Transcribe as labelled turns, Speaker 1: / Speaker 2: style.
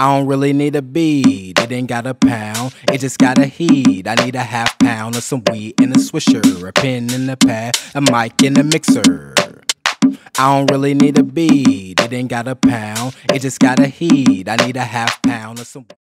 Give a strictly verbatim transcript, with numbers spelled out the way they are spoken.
Speaker 1: I don't really need a beat, it ain't got a pound, it just got a heat. I need a half pound of some weed and a swisher, a pen and a pad, a mic and a mixer. I don't really need a beat, it ain't got a pound, it just got a heat. I need a half pound of some